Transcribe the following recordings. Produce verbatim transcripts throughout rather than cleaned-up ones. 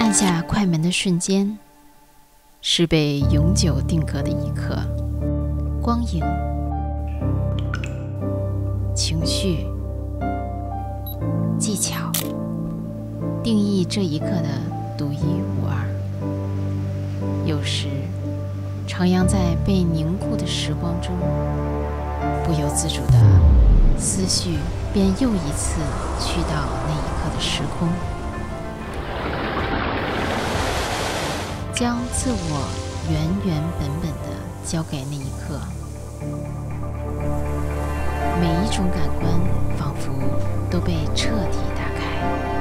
按下快门的瞬间，是被永久定格的一刻。光影、情绪、技巧，定义这一刻的独一无二。有时，徜徉在被凝固的时光中，不由自主的思绪便又一次去到那一刻的时空，将自我原原本本的交给那一刻。每一种感官仿佛都被彻底打开，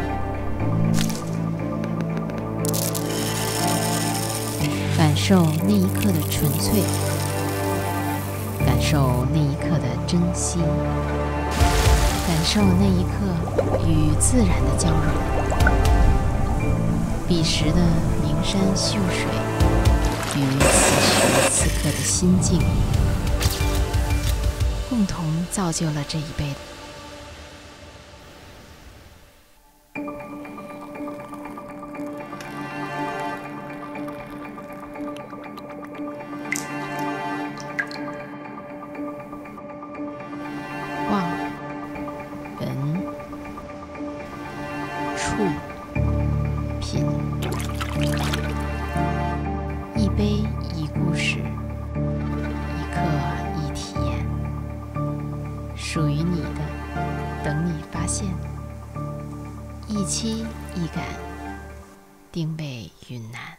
感受那一刻的纯粹，感受那一刻的珍惜，感受那一刻与自然的交融。彼时的名山秀水与此时此刻的心境，共同造就了这一杯。望、闻、触、品，一杯一故事，一刻一体验，属于你的，等你发现。一期一感，定位云南。